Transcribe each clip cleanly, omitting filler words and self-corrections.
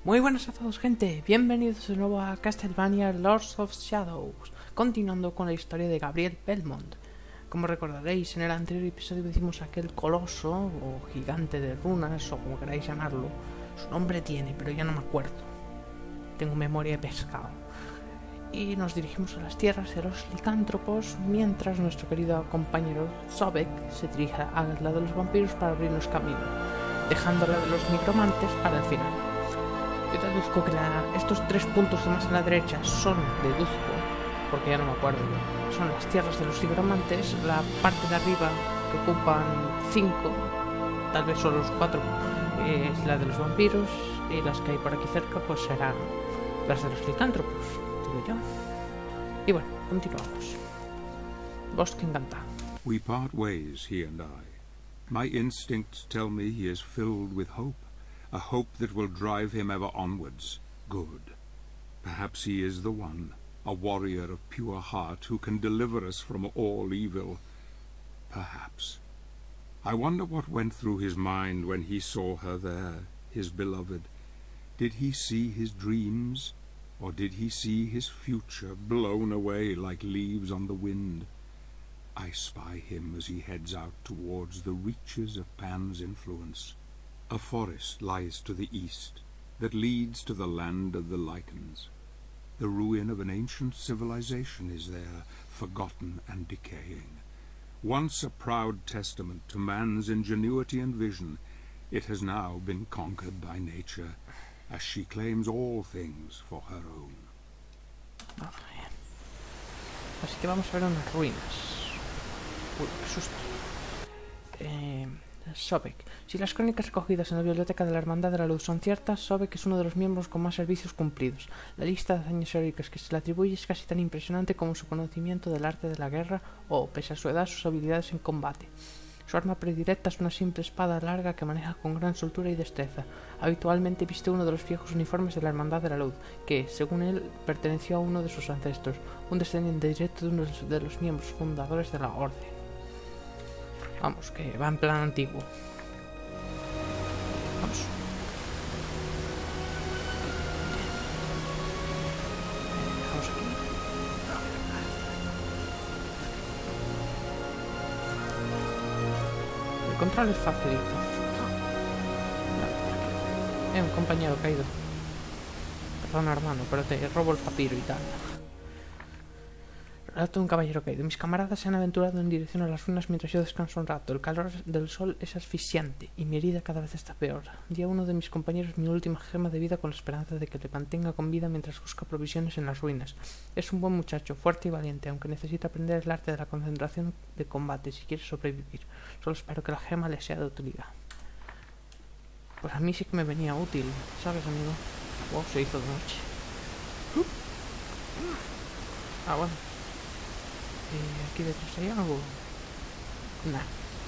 Muy buenas a todos, gente, bienvenidos de nuevo a Castlevania Lords of Shadows, continuando con la historia de Gabriel Belmont. Como recordaréis, en el anterior episodio hicimos aquel coloso, o gigante de runas, o como queráis llamarlo. Su nombre tiene, pero ya no me acuerdo. Tengo memoria de pescado. Y nos dirigimos a las tierras de los licántropos, mientras nuestro querido compañero Sobek se dirige a la de los vampiros para abrirnos camino, dejando la de los nigromantes para el final. Yo deduzco que estos 3 puntos de más a la derecha son, porque ya no me acuerdo, son las tierras de los nigromantes, la parte de arriba que ocupan 5, tal vez solo los 4, es la de los vampiros, y las que hay por aquí cerca pues serán las de los licántropos, digo yo. Y bueno, continuamos. Bosque encantado. We part ways, he and I. My instincts tell me he is filled with hope. A hope that will drive him ever onwards. Good. Perhaps he is the one, a warrior of pure heart who can deliver us from all evil. Perhaps. I wonder what went through his mind when he saw her there, his beloved. Did he see his dreams, or did he see his future blown away like leaves on the wind? I spy him as he heads out towards the reaches of Pan's influence. A forest lies to the east, that leads to the land of the Lycans. The ruin of an ancient civilization is there, forgotten and decaying. Once a proud testament to man's ingenuity and vision, it has now been conquered by nature, as she claims all things for her own. Así que vamos a ver unas ruinas. Uy, qué susto. Sobek. Si las crónicas recogidas en la biblioteca de la Hermandad de la Luz son ciertas, Sobek es uno de los miembros con más servicios cumplidos. La lista de hazañas heroicas que se le atribuye es casi tan impresionante como su conocimiento del arte de la guerra o, pese a su edad, sus habilidades en combate. Su arma predilecta es una simple espada larga que maneja con gran soltura y destreza. Habitualmente viste uno de los viejos uniformes de la Hermandad de la Luz, que, según él, perteneció a uno de sus ancestros, un descendiente directo de uno de los miembros fundadores de la Orden. Vamos, que va en plan antiguo. Vamos. Dejamos aquí. El control es facilito. Un compañero caído. Perdona, hermano, pero te robo el papiro y tal. Relato de un caballero caído. Mis camaradas se han aventurado en dirección a las ruinas mientras yo descanso un rato. El calor del sol es asfixiante y mi herida cada vez está peor. Di a uno de mis compañeros mi última gema de vida con la esperanza de que le mantenga con vida mientras busca provisiones en las ruinas. Es un buen muchacho, fuerte y valiente, aunque necesita aprender el arte de la concentración de combate si quiere sobrevivir. Solo espero que la gema le sea de utilidad. Pues a mí sí que me venía útil, ¿sabes, amigo? Wow, se hizo de noche. Ah, bueno. ¿Aquí detrás hay algo? Nah.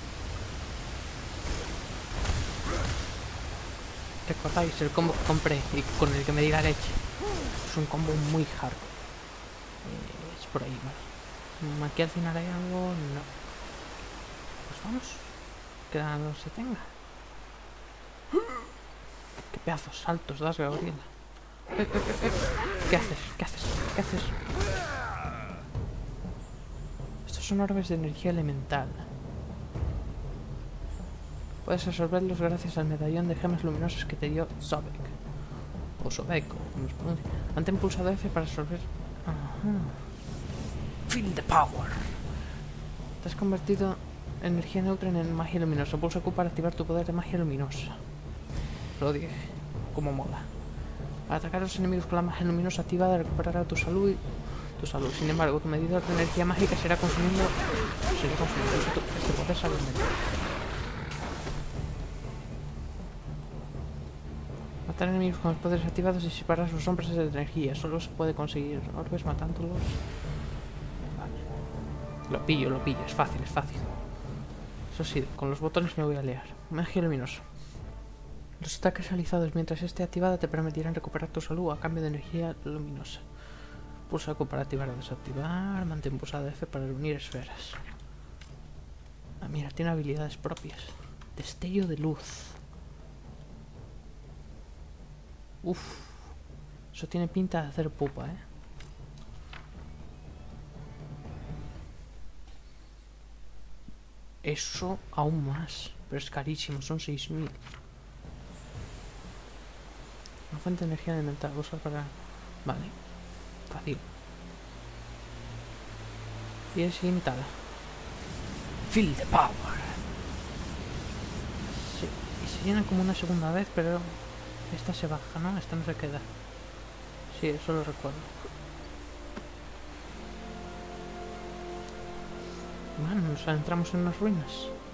¿Recordáis el combo que compré y con el que me di la leche? Es un combo muy hardcore. Es por ahí, ¿vale? Aquí al final hay algo. No. Pues vamos. Que nada no se tenga. Qué pedazos saltos das, Gabriela. ¿Qué haces? ¿Qué haces? ¿Qué haces? Son orbes de energía elemental. Puedes absorberlos gracias al medallón de gemas luminosas que te dio Sobek. O Sobek, o como se pronuncia. Mantén pulsado F para absorber. Ajá. Feel the power. Te has convertido energía neutra en magia luminosa. Pulsa Q para activar tu poder de magia luminosa. Lo dije. Como mola. Para atacar a los enemigos con la magia luminosa activada recuperará tu salud. Sin embargo, tu medidor de energía mágica será consumiendo este poder saludable. Matar enemigos con los poderes activados y separar sus sombras de energía. Solo se puede conseguir orbes matándolos. Vale. Lo pillo, es fácil, Eso sí, con los botones me voy a liar. Magia luminosa. Los ataques realizados mientras esté activada te permitirán recuperar tu salud a cambio de energía luminosa. Pulsa Q para activar o desactivar. Mantén pulsada F para reunir esferas. Ah, mira, tiene habilidades propias. Destello de luz. Uf. Eso tiene pinta de hacer pupa, ¿eh? Eso aún más. Pero es carísimo, son 6000. Una fuente de energía elemental. Usar para... Vale. Fácil. Y es ilimitada. Feel the power. Sí. Y se llena como una segunda vez, pero... Esta se baja, ¿no? Esta no se queda. Sí, eso lo recuerdo. Bueno, nos adentramos en unas ruinas.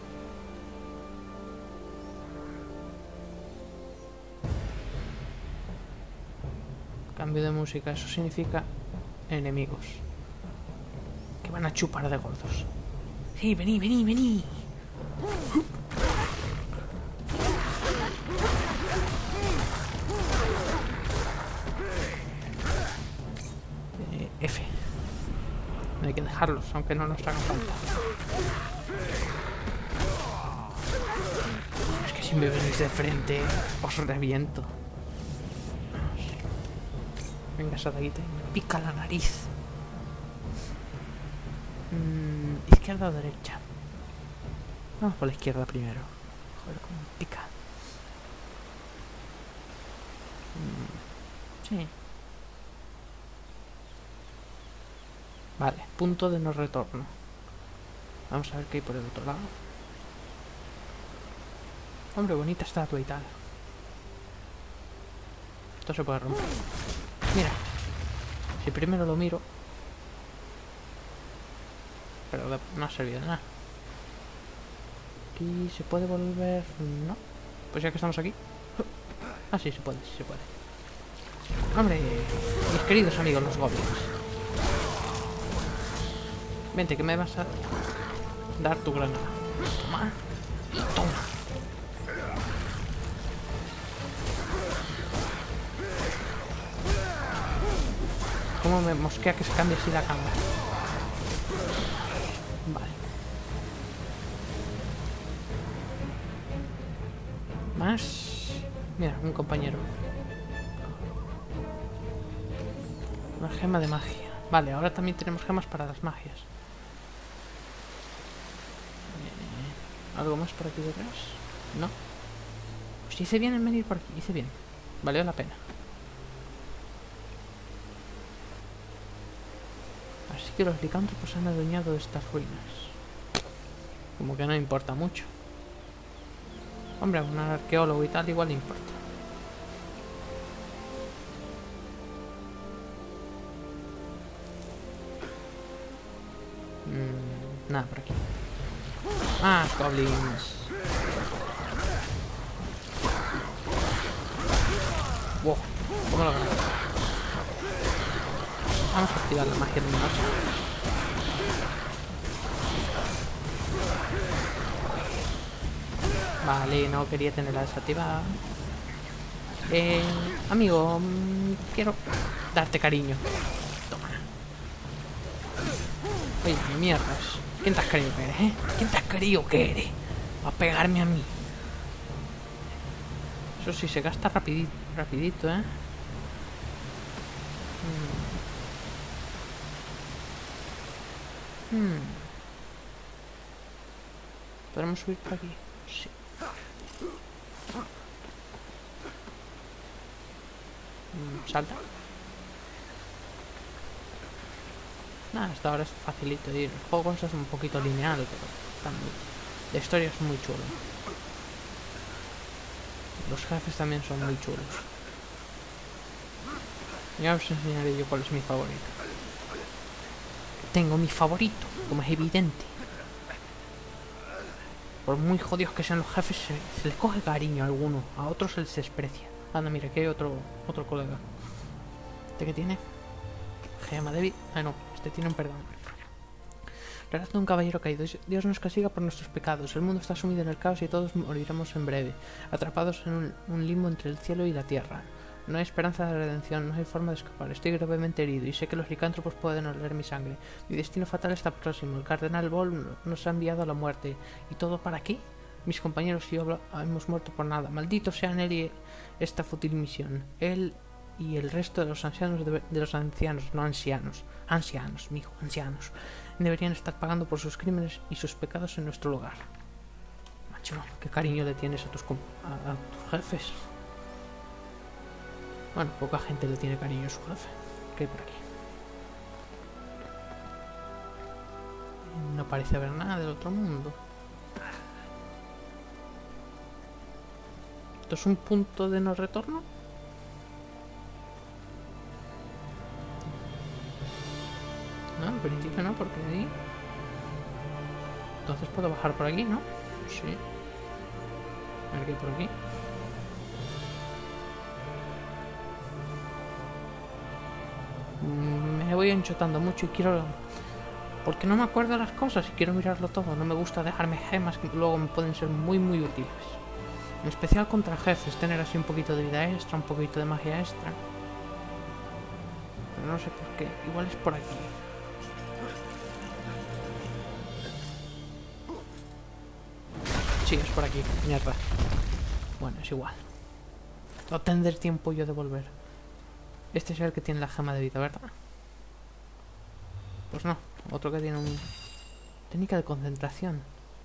Cambio de música, eso significa enemigos que van a chupar de gordos. Sí, vení, vení, vení. F. No hay que dejarlos, aunque no nos haga falta. Es que si me venís de frente, os reviento. Venga, esa daguita, me pica la nariz. ¿Izquierda o derecha? Vamos por la izquierda primero. Joder, cómo me pica. Sí. Vale, punto de no retorno. Vamos a ver qué hay por el otro lado. Hombre, bonita estatua y tal. Esto se puede romper. Mira, si primero lo miro. Pero no ha servido de nada. Aquí se puede volver... No. Pues ya que estamos aquí. Ah, sí, se puede, sí se puede. Hombre, mis queridos amigos los goblins. Vente, que me vas a dar tu granada. Toma. Toma. Cómo me mosquea que se cambie así la cámara. Vale. Más. Mira, un compañero. Una gema de magia. Vale, ahora también tenemos gemas para las magias. ¿Algo más por aquí detrás? No. Pues hice bien en venir por aquí, hice bien. Valió la pena. Así que los licántropos han adueñado de estas ruinas. Como que no importa mucho. Hombre, a un arqueólogo y tal igual le importa. Nada, por aquí. ¡Ah, goblins! ¡Wow! ¿Cómo lo ganas? Vamos a activar la magia luminosa. Vale, no quería tenerla desactivada. Amigo, quiero darte cariño. Toma. Oye, mierdas. ¿Quién te has creído que eres, ¿Quién te has creído que eres? Va a pegarme a mí. Eso sí, se gasta rapidito, ¿Podemos subir por aquí? Sí. Salta. Nada, hasta ahora es facilito ir. El juego es un poquito lineal, pero la historia es muy chula. Los jefes también son muy chulos. Ya os enseñaré yo cuál es mi favorito. Tengo mi favorito, como es evidente. Por muy jodidos que sean los jefes, se les coge cariño a alguno, a otros se les desprecia. Anda, mira, aquí hay otro colega. ¿Este qué tiene? Gema de vida. Ah, no, este tiene un perdón. Relato de un caballero caído. Dios nos castiga por nuestros pecados. El mundo está sumido en el caos y todos moriremos en breve, atrapados en un limbo entre el cielo y la tierra. No hay esperanza de redención, no hay forma de escapar. Estoy gravemente herido y sé que los licántropos pueden oler mi sangre. Mi destino fatal está próximo. El cardenal Boll nos ha enviado a la muerte. ¿Y todo para qué? Mis compañeros y yo hemos muerto por nada. Malditos sean él y esta fútil misión. Él y el resto de los ancianos, ancianos, mijo, ancianos, deberían estar pagando por sus crímenes y sus pecados en nuestro lugar. Macho, qué cariño le tienes a tus jefes. Bueno, poca gente le tiene cariño a su jefe. ¿Qué hay por aquí? No parece haber nada del otro mundo. ¿Esto es un punto de no retorno? No, en principio no, porque ahí... Entonces puedo bajar por aquí, ¿no? Sí. A ver qué hay por aquí. Me voy enchotando mucho y quiero... Porque no me acuerdo de las cosas y quiero mirarlo todo. No me gusta dejarme gemas que luego me pueden ser muy útiles. En especial contra jefes, tener así un poquito de vida extra, un poquito de magia extra. Pero no sé por qué. Igual es por aquí. Sí, es por aquí. Mierda. Bueno, es igual. No tendré tiempo yo de volver. Este es el que tiene la gema de vida, ¿verdad? Pues no. Otro que tiene un... Técnica de concentración.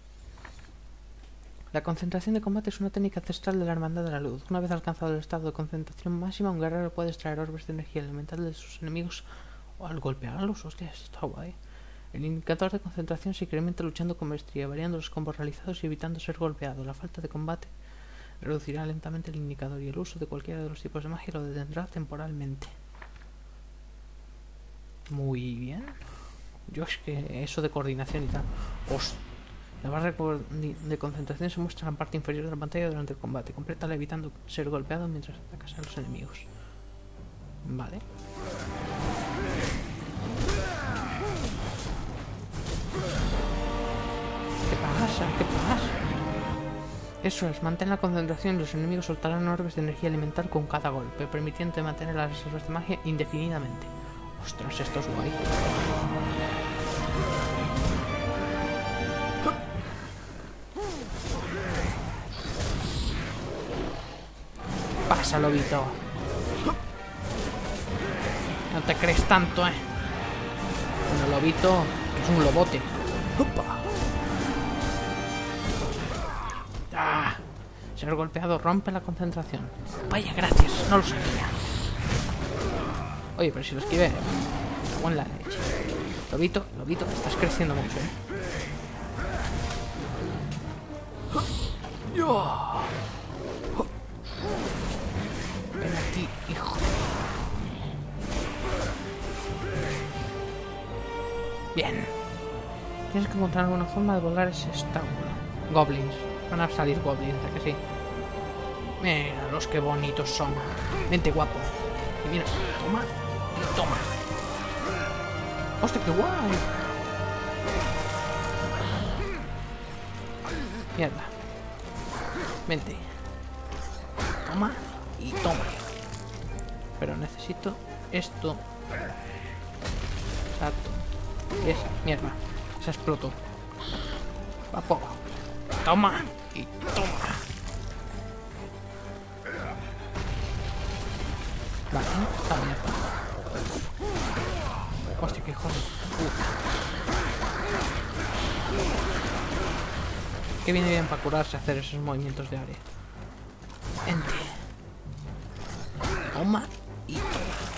La concentración de combate es una técnica ancestral de la Hermandad de la Luz. Una vez alcanzado el estado de concentración máxima, un guerrero puede extraer orbes de energía elemental de sus enemigos o al golpearlos. Hostia, esto está guay. El indicador de concentración se incrementa luchando con maestría, variando los combos realizados y evitando ser golpeado. La falta de combate reducirá lentamente el indicador y el uso de cualquiera de los tipos de magia lo detendrá temporalmente. Muy bien. Yo es que eso de coordinación y tal. Hostia. La barra de concentración se muestra en la parte inferior de la pantalla durante el combate. Complétala evitando ser golpeado mientras atacas a los enemigos. Vale. ¿Qué pasa? ¿Qué pasa? Eso es, mantén la concentración y los enemigos soltarán orbes de energía elemental con cada golpe, permitiéndote mantener las reservas de magia indefinidamente. Ostras, esto es guay. Pasa, lobito. No te crees tanto, Bueno, lobito es un lobote. ¡Opa! ¡Ah! Ser golpeado rompe la concentración. Vaya, gracias, no lo sabía. Oye, pero si lo esquivé. Cago en la leche. Lobito, estás creciendo mucho, Ven aquí, hijo. Bien. Tienes que encontrar alguna forma de volar ese estábulo. Goblins. Van a salir goblins, ¿a que sí? Mira los que bonitos son. Vente, guapo. Y mira, toma y toma. ¡Hostia, qué guay! Mierda. Vente. Toma y toma. Pero necesito esto. Exacto. Y esa, mierda. Se explotó. Papo. Toma y toma. Vale, está mierda. Hostia, qué joder. Que viene bien para curarse hacer esos movimientos de área. Ente. Toma y toma.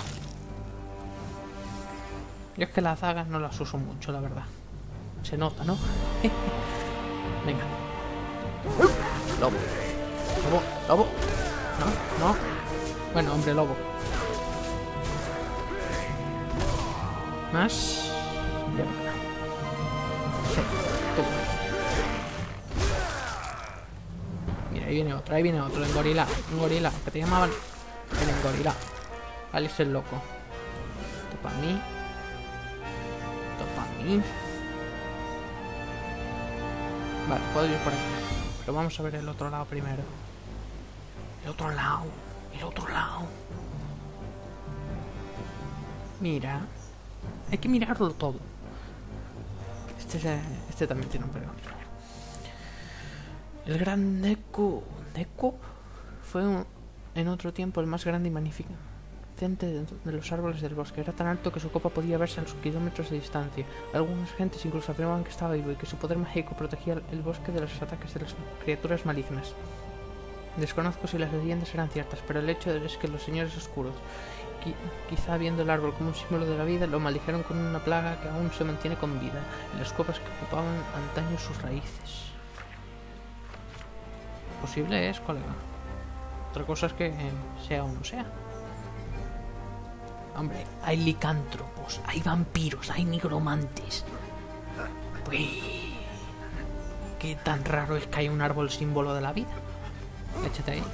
Yo es que las dagas no las uso mucho, la verdad. Se nota, ¿no? Venga. Lobo. Lobo. No. Bueno, hombre lobo. Más. Ya. Sí, tú. Mira, ahí viene otro. En gorila. Que te llamaban. En gorila. Alex el loco. Esto para mí. Vale, puedo ir por aquí. Pero vamos a ver el otro lado primero. El otro lado. Mira. Hay que mirarlo todo. Este también tiene un pregón. El gran Neko fue en otro tiempo el más grande y magnificente de los árboles del bosque. Era tan alto que su copa podía verse a los kilómetros de distancia. Algunas gentes incluso afirmaban que estaba vivo y que su poder mágico protegía el bosque de los ataques de las criaturas malignas. Desconozco si las leyendas eran ciertas, pero el hecho es que los señores oscuros, quizá viendo el árbol como un símbolo de la vida, lo maldijeron con una plaga que aún se mantiene con vida en las copas que ocupaban antaño sus raíces. Posible es, colega. Otra cosa es que sea o no sea. Hombre, hay licántropos, hay vampiros, hay nigromantes. Pues, ¿qué tan raro es que haya un árbol símbolo de la vida? Échate ahí.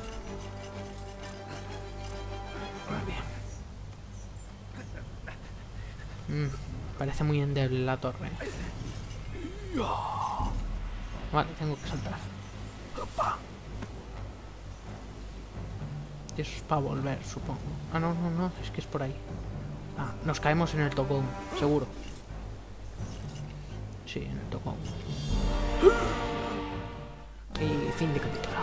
Muy bien. Parece muy endeble la torre. Vale, tengo que saltar. Y eso es para volver, supongo. Ah, no, es que es por ahí. Ah, nos caemos en el tocón, seguro. Sí, en el tocón. Y fin de capítulo.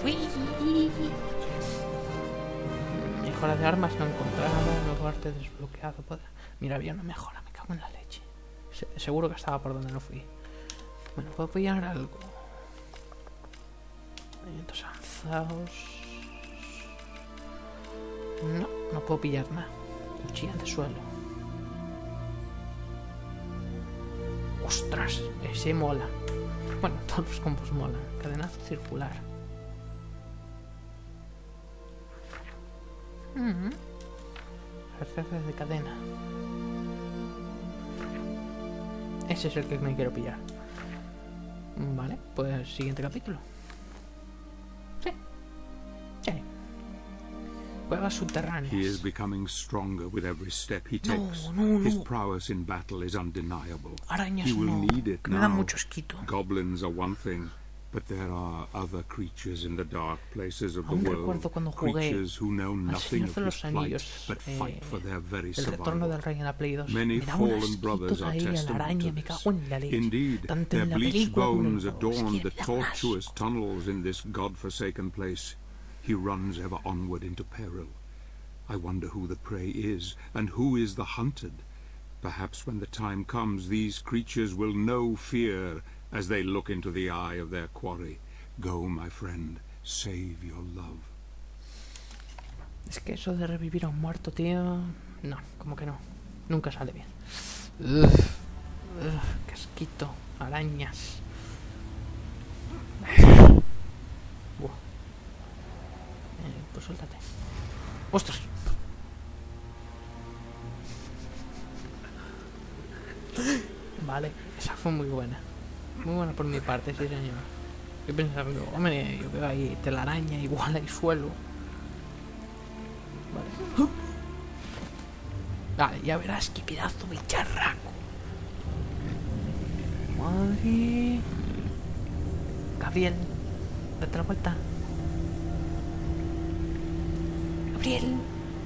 Mejora de armas no encontrada, nuevo arte desbloqueado. Mira, había una mejora, me cago en la leche. Seguro que estaba por donde no fui. Bueno, puedo pillar algo. Alimentos avanzados. No puedo pillar nada. Cuchilla de suelo. Ostras, ese mola. Bueno, todos los combos molan. Cadenazo circular. Ejercicios de cadena. Ese es el que me quiero pillar. Vale, pues siguiente capítulo. Sí. Cuevas subterráneas. He is becoming stronger with every step he takes. No. His prowess in battle is undeniable. Arañas He will no. need it Me da now. mucho asquito. Goblins are one thing, but there are other creatures in the dark places of the Aún world. recuerdo cuando jugué Creatures who know al nothing Señor of de his los plight, Anillos, but fight for their very El retorno del survival. rey en la Play 2. Many Me da un fallen brothers asquito are caer a la testament araña, to me this. cago en la leche. Indeed, Tanto their en la bleached película como en el bones juego. Es adorn que the me da un asco. tortuous tunnels in this god-forsaken place. He runs ever onward into peril. I wonder who the prey is, and who is the hunted. Perhaps when the time comes, these creatures will know fear as they look into the eye of their quarry. Go, my friend, save your love. Es que eso de revivir a un muerto, tío... No, como que no. Nunca sale bien. Qué asquito. Arañas. Buah. Pues suéltate. ¡Ostras! Vale, esa fue muy buena. Muy buena por mi parte, sí señor. Yo pensaba, hombre, yo veo ahí telaraña, igual hay suelo. Vale. Vale, ya verás qué pedazo de charraco. Madre. Gabriel, date la vuelta. Gabriel.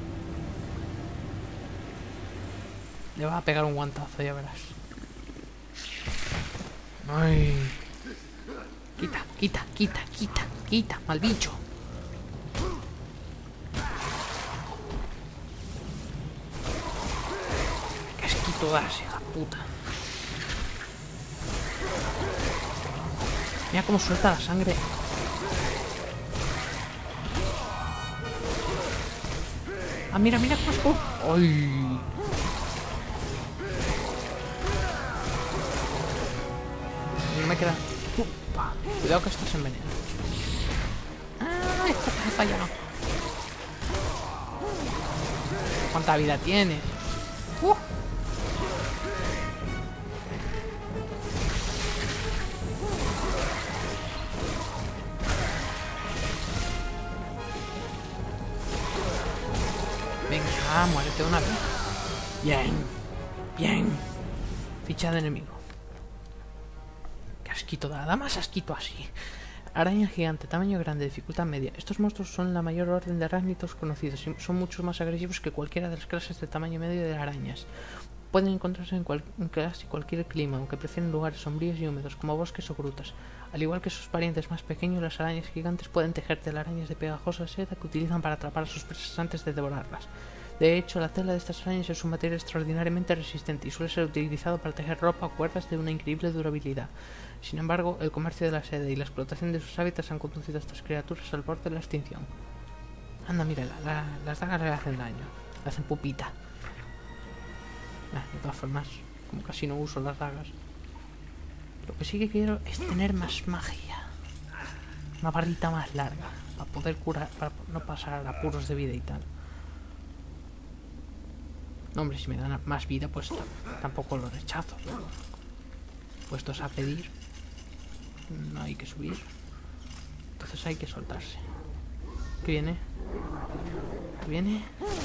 Le vas a pegar un guantazo, ya verás. Ay. Quita, mal bicho. Qué asquito das, hija puta. Mira cómo suelta la sangre. Ah, mira cómo es. ¡Ay! No me queda. Upa. Cuidado que esto se envenena. Ah, esto me ha fallado. ¿Cuánta vida tienes? Venga, muérete una vez. Bien. Ficha de enemigo. Qué asquito da más asquito así. Araña gigante, tamaño grande, dificultad media. Estos monstruos son la mayor orden de arácnidos conocidos y son mucho más agresivos que cualquiera de las clases de tamaño medio de arañas. Pueden encontrarse en casi cualquier clima, aunque prefieren lugares sombríos y húmedos, como bosques o grutas. Al igual que sus parientes más pequeños, las arañas gigantes pueden tejer telarañas de pegajosa seda que utilizan para atrapar a sus presas antes de devorarlas. De hecho, la tela de estas arañas es un material extraordinariamente resistente y suele ser utilizado para tejer ropa o cuerdas de una increíble durabilidad. Sin embargo, el comercio de la seda y la explotación de sus hábitats han conducido a estas criaturas al borde de la extinción. Anda, mira, las dagas le hacen daño, le hacen pupita. De todas formas, como casi no uso las dagas, lo que sí que quiero es tener más magia. Una barrita más larga, para poder curar, para no pasar apuros de vida y tal. No, hombre, si me dan más vida, pues tampoco lo rechazo. Puestos a pedir, no hay que subir. Entonces hay que soltarse. ¿Qué viene? ¿Qué viene?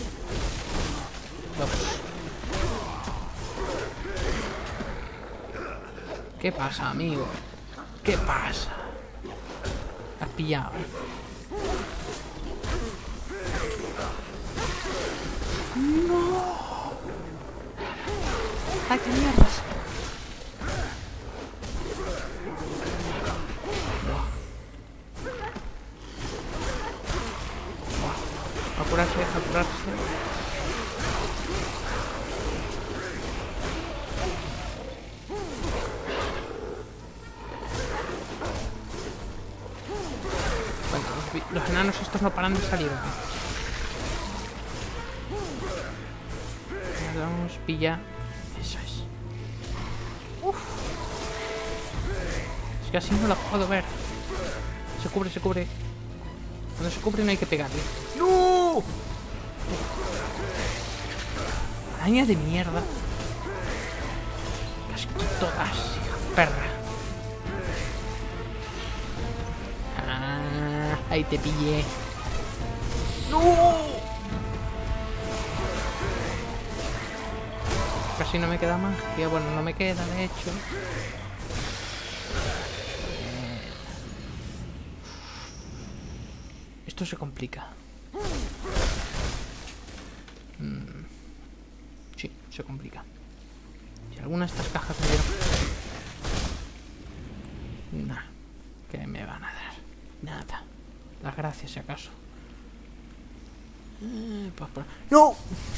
Dos. ¿Qué pasa, amigo? ¿Qué pasa? Has pillado. ¡No! ¡Ay, qué mierdas! Apurarse. Bueno, los enanos estos no paran de salir. Vamos, pilla. Eso es. Uf. Es que así no la puedo ver. Se cubre. Cuando se cubre no hay que pegarle. ¡No! Araña de mierda. Casquito das, perra. Ah, ahí te pillé. ¡No! Casi no me queda magia. Bueno, no me queda, de hecho. Esto se complica. Sí, se complica. Si alguna de estas cajas me dieron... Nah, ¿qué me van a dar? Nada. Las gracias, si acaso. ¡No!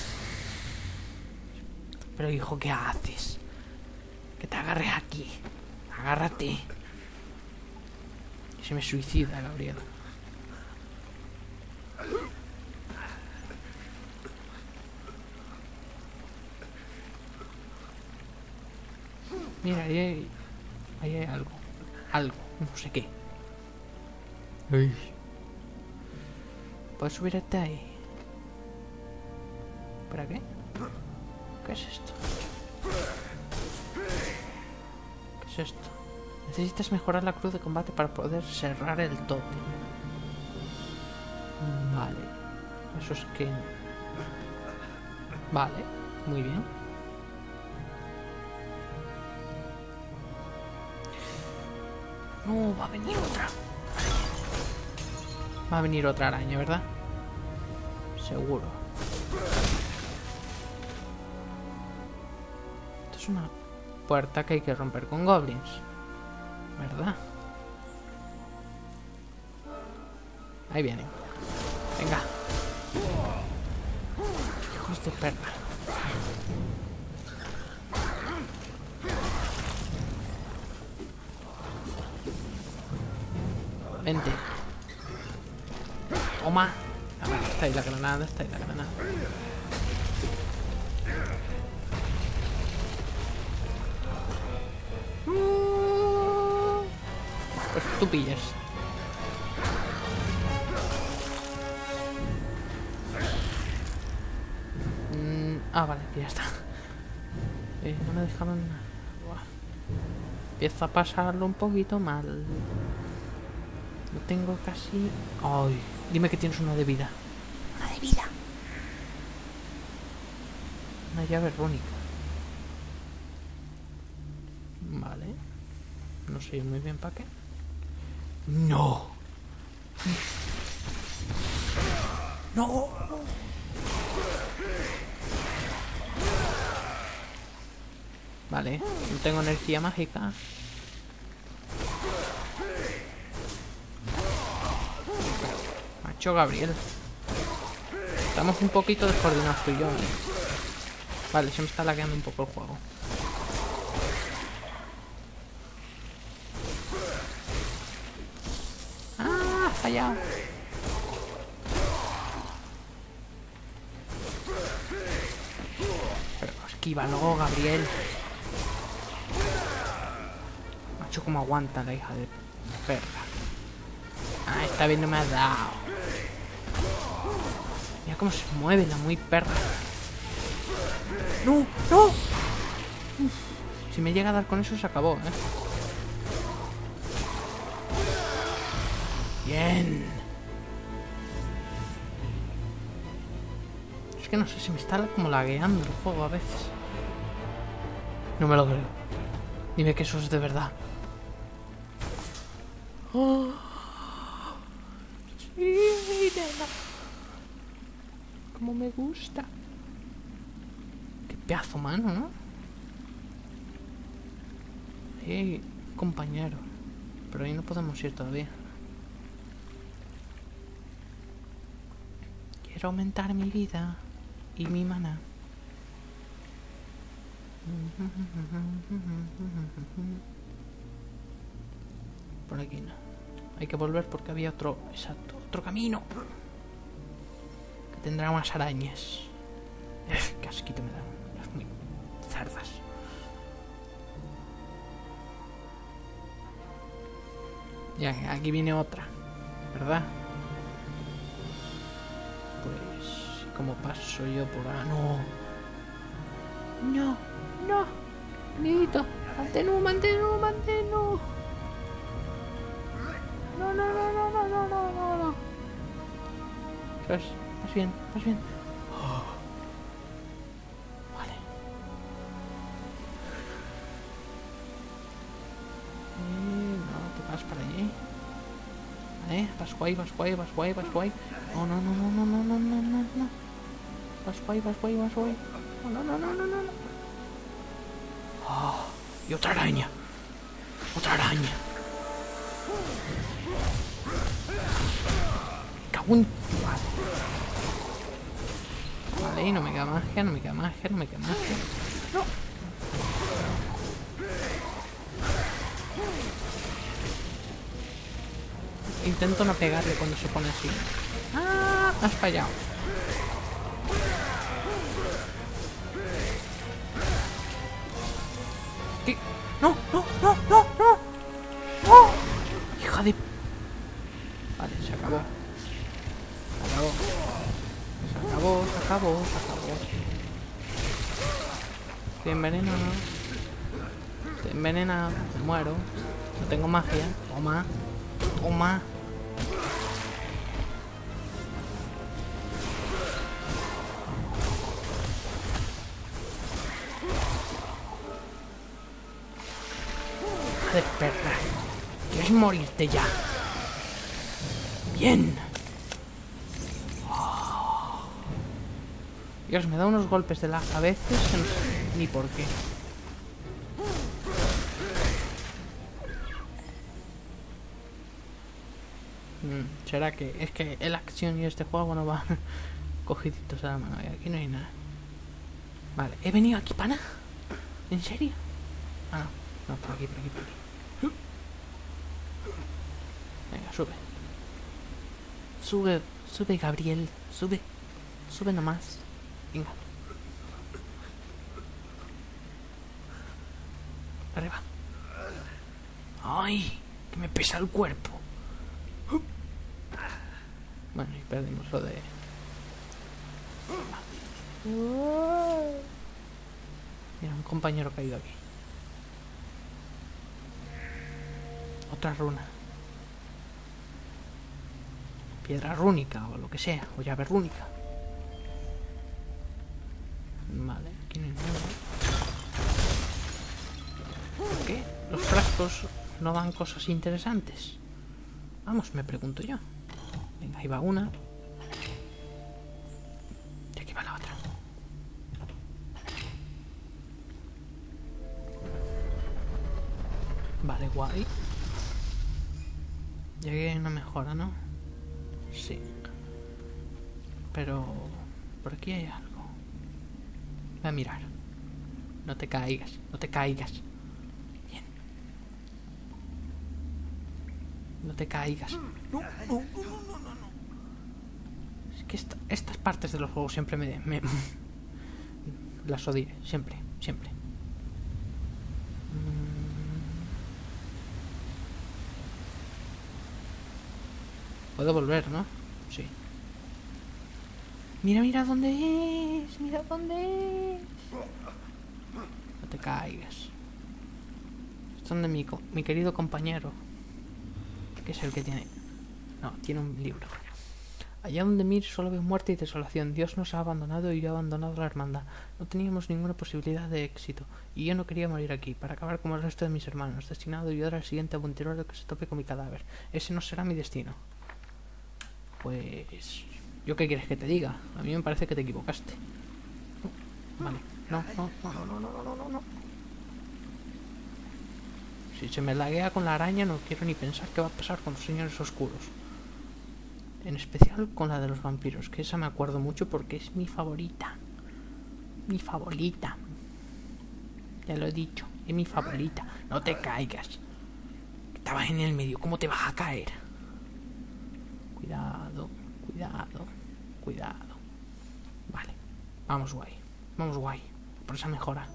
Pero hijo, ¿qué haces? Que te agarres aquí. Agárrate. Y se me suicida, Gabriel. Mira, ahí hay algo. No sé qué. Ay. ¿Puedes subir hasta ahí? ¿Para qué? ¿Qué es esto? ¿Qué es esto? Necesitas mejorar la cruz de combate para poder cerrar el tótem. Vale. Eso es que... Vale, muy bien. No, va a venir otra. Va a venir otra araña, ¿verdad? Seguro. Esto es una puerta que hay que romper con goblins, ¿verdad? Ahí vienen. Venga. Hijos de perra. Vente. Toma. A ver, está ahí la granada, Pues tú pillas. Vale, ya está. No me dejaron... Empiezo a pasarlo un poquito mal. No tengo casi... Ay, dime que tienes una de vida. Una de vida. Una llave rúnica. Vale. No sé muy bien para qué. ¡No! ¡No! Vale, no tengo energía mágica. Macho Gabriel. Estamos un poquito descoordinados tú y yo, ¿eh? Vale, se me está lagueando un poco el juego. ¡Ah! Fallado. Pero esquívalo, Gabriel. Macho, como aguanta la hija de perra. Ah, esta vez no me ha dado. Mira cómo se mueve la muy perra. ¡No! ¡No! Uf, si me llega a dar con eso se acabó, ¿eh? Bien. Es que no sé, si me está como lagueando el juego a veces. No me lo creo. Dime que eso es de verdad. Oh. Sí, nena. Como me gusta. Qué pedazo mano, ¿no? Ahí hay un compañero. Pero ahí no podemos ir todavía. Quiero aumentar mi vida y mi mana. Por aquí no. Hay que volver porque había otro... Exacto, otro camino. Que tendrá unas arañas. Qué asquito me dan. Las muy cerdas. Ya, aquí viene otra. ¿Verdad? Pues... ¿Cómo paso yo por ahí? No. No. No. Amiguito. Manteno, manteno, manteno. No, no, no, no, no, no, no, no, no. ¿Sabes? Vas bien, vas bien. Oh. Vale. No, te vas para allí. Vale, vas guay, vas guay, vas guay, vas guay. No, no, no, no, no, no, no, no, no, no. Vas guay, vas guay, vas guay. No, no, no, no, no, no. Oh, y otra araña. Otra araña. Vale. Vale, no me queda magia, no me queda magia, no me queda magia. No. Intento no pegarle cuando se pone así. ¡Ah! Has fallado. ¿Qué? ¡No! ¡No! ¡No! ¡No! ¡No! ¡No! ¡Hija de... Vale, se acabó. Se acabó. Se acabó, se acabó, se acabó. Estoy envenenado. Estoy envenenado. Me muero. No tengo magia. Toma. Toma. Hija de perra. ¿Quieres morirte ya? Bien. Dios, me da unos golpes de lag a veces que no sé ni por qué. Será que es que la acción y este juego no van cogiditos a la mano. Y aquí no hay nada. Vale, ¿he venido aquí, pana? ¿En serio? Ah, no. No, por aquí, por aquí, por aquí. Venga, sube. Sube, sube, Gabriel. Sube. Sube nomás. Venga. Arriba. ¡Ay! Que me pesa el cuerpo. Bueno, y perdimos lo de... Mira, un compañero caído aquí. Otra runa. Piedra rúnica o lo que sea. O llave rúnica. Vale, aquí no hay nada. ¿Por qué los frascos no dan cosas interesantes? Vamos, me pregunto yo. Venga, ahí va una. Y aquí va la otra. Guay. Y aquí hay una mejora, ¿no? Sí. Pero... por aquí hay algo. Voy a mirar. No te caigas, no te caigas. Bien. No te caigas. No. Es que estas partes de los juegos siempre me las odié. Siempre. Puedo volver, ¿no? Sí. Mira dónde es. Mira dónde es. No te caigas. Es donde mi querido compañero. Que es el que tiene... No, tiene un libro. Allá donde mire solo veo muerte y desolación. Dios nos ha abandonado y yo he abandonado la hermandad. No teníamos ninguna posibilidad de éxito. Y yo no quería morir aquí, para acabar como el resto de mis hermanos, destinado a ayudar al siguiente aventurero que se tope con mi cadáver. Ese no será mi destino. Pues... ¿yo qué quieres que te diga? A mí me parece que te equivocaste. Vale. No. Si se me laguea con la araña no quiero ni pensar qué va a pasar con los señores oscuros. En especial con la de los vampiros, que esa me acuerdo mucho porque es mi favorita. Mi favorita. Ya lo he dicho, es mi favorita. No te caigas. Estabas en el medio, ¿cómo te vas a caer? Cuidado. Vale, vamos guay. Por esa mejora.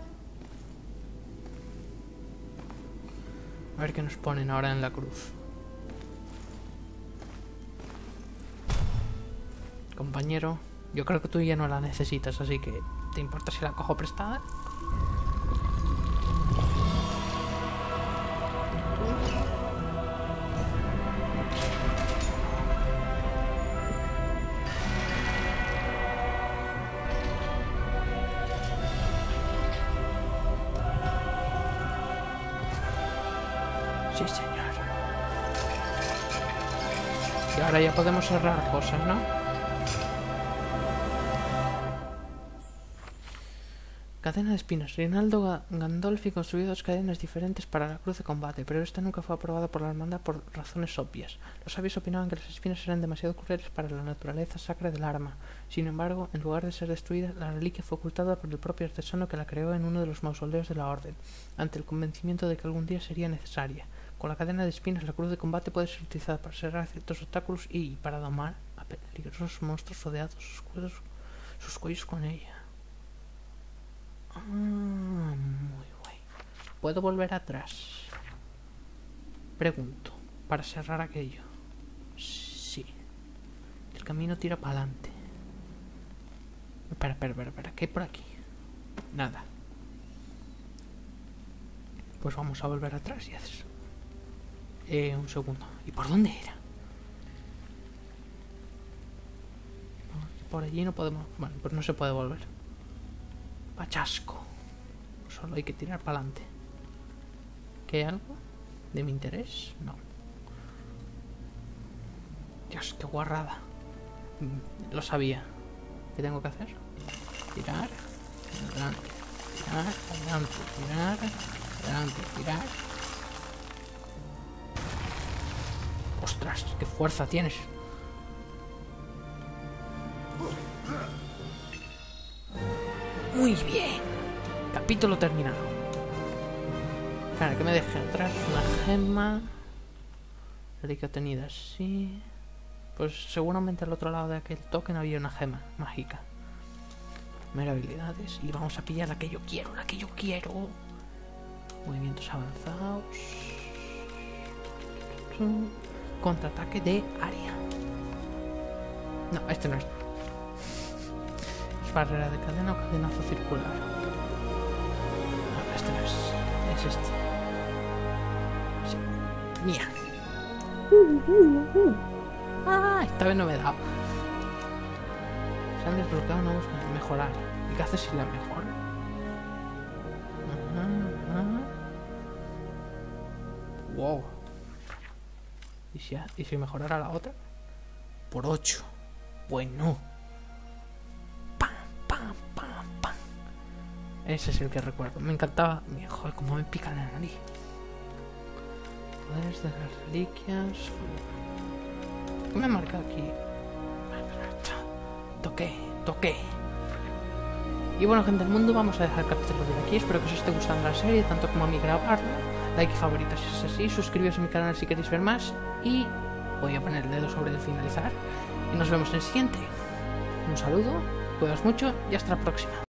A ver qué nos ponen ahora en la cruz. Compañero, yo creo que tú ya no la necesitas, así que ¿te importa si la cojo prestada? Sí, señor. Y ahora ya podemos cerrar cosas, ¿no? Cadena de espinas. Rinaldo Gandolfi construyó 2 cadenas diferentes para la cruz de combate, pero esta nunca fue aprobada por la hermandad por razones obvias. Los sabios opinaban que las espinas eran demasiado crueles para la naturaleza sacra del arma. Sin embargo, en lugar de ser destruida, la reliquia fue ocultada por el propio artesano que la creó en uno de los mausoleos de la orden, ante el convencimiento de que algún día sería necesaria. Con la cadena de espinas, la cruz de combate puede ser utilizada para cerrar ciertos obstáculos y para domar a peligrosos monstruos rodeados sus cuellos con ella. Muy guay. ¿Puedo volver atrás? Pregunto. Para cerrar aquello. Sí. El camino tira para adelante. Espera. ¿Qué hay por aquí? Nada. Pues vamos a volver atrás y haces. Un segundo. ¿Y por dónde era? Por allí no podemos... Bueno, pues no se puede volver. Pachasco. Solo hay que tirar para adelante. ¿Qué hay algo de mi interés? No. Dios, qué guarrada. Lo sabía. ¿Qué tengo que hacer? Tirar. Adelante. Tirar. Adelante. Tirar. Adelante. Tirar. Ostras, qué fuerza tienes. Muy bien. Capítulo terminado. Claro, que me deje atrás una gema. Reliquia obtenida, sí. Pues seguramente al otro lado de aquel token había una gema mágica. Mera habilidades. Y vamos a pillar la que yo quiero, Movimientos avanzados. Contraataque de área. No, este no es. Barrera de cadena o cadenazo circular. No, este no es. Es este. Sí. Mía. Esta vez no me he dado. Se han desbloqueado nuevos para mejorar. ¿Y qué haces si la mejora? Wow. ¿Y si mejorara la otra? Por 8. Bueno. Ese es el que recuerdo. Me encantaba. Joder, cómo me pica la nariz. Poderes de las reliquias. ¿Qué me marca aquí? Toqué. Y bueno, gente del mundo, vamos a dejar el capítulo de aquí. Espero que os esté gustando la serie, tanto como a mí grabarla. Like y favorito si es así. Suscribiros a mi canal si queréis ver más. Y voy a poner el dedo sobre el finalizar. Y nos vemos en el siguiente. Un saludo, cuidaos mucho y hasta la próxima.